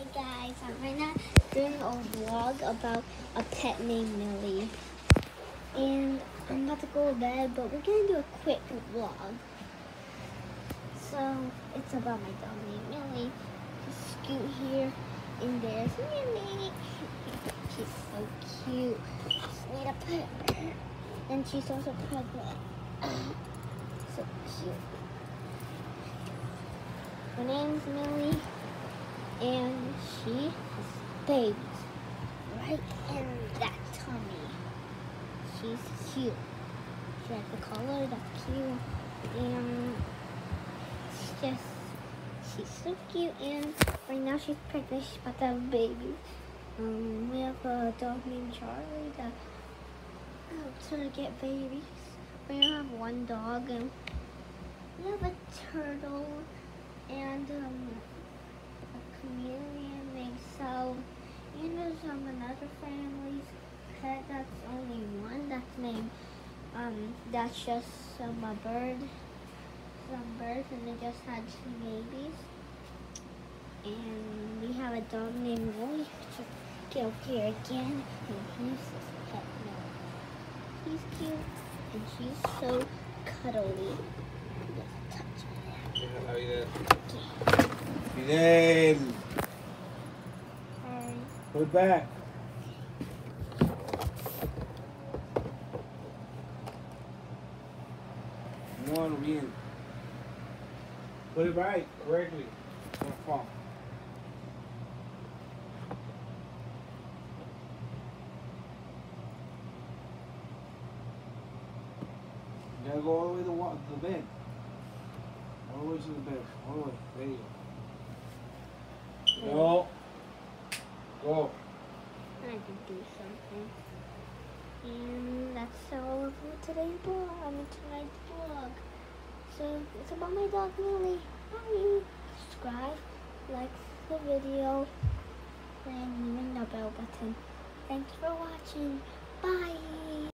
Hi guys, I'm right now doing a vlog about a pet named Millie. And I'm about to go to bed, but we're gonna do a quick vlog. So it's about my dog named Millie. Just scoot here and there's Millie. She's so cute. Just need a pet her. And she's also pregnant. So cute. Her name's Millie. And she has babies right in that tummy. She's cute. She has the color that's cute. And she's so cute. And right now she's pregnant. She's about to have a baby. We have a dog named Charlie that helps her get babies. We have one dog and we have a turtle and a chameleon named Sal, and there's another family's pet that's only one that's named that's just a bird, some birds, and they just had 2 babies. And we have a dog named Willie. Get over here again, and he's this pet now. He's cute and she's so cuddly. Just touch me there. Fidel, Hi. put it back. No, bien. Put it right, correctly. It's gonna fall. You gotta go all the way to the bed. All the way to the bed. All the way. There you go. No. Go. I had to do something. And that's all for today's vlog. Tonight's vlog. So it's about my dog Millie. Bye. Subscribe, like the video, and ring the bell button. Thanks for watching. Bye.